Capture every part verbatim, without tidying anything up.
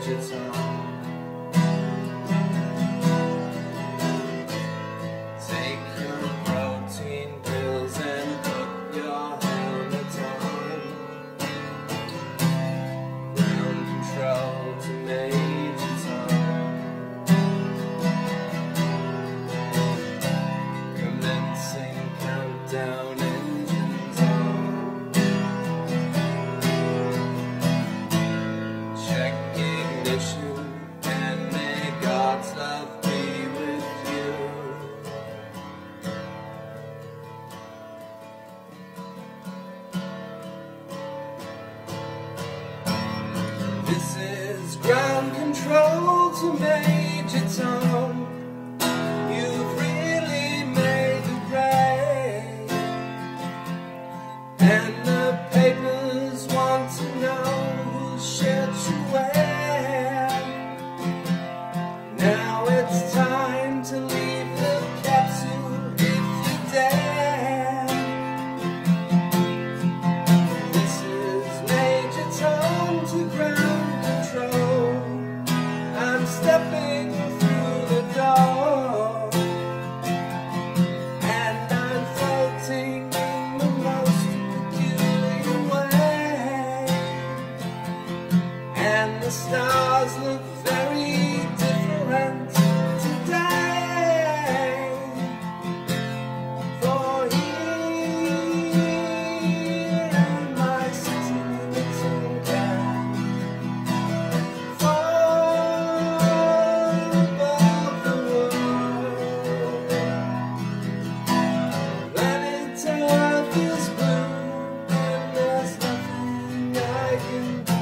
Major Tom. Take your protein pills and put your helmet on. Ground control to Major Tom. Commencing countdown, engines on. Check ignition, and may God's love be with you. This is ground control to Major Tom. You've really made the grade, and the papers want to know who shut you where. Now it's time to leave the capsule if you dare. This is Major Tom to ground control. I'm stepping through the door, and I'm floating in the most peculiar way. And the stars look very different today. For here am I sitting in the tin can, far above the world. Planet Earth is blue, and there's nothing I can do.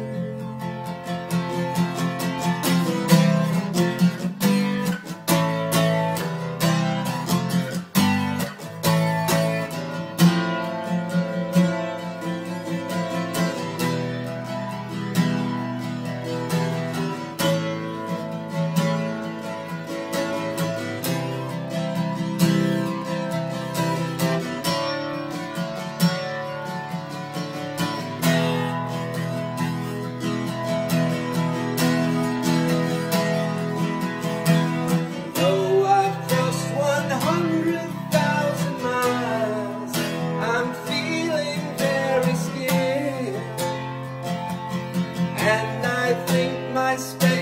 Though I've crossed one hundred thousand miles, I'm feeling very scared, and I think my space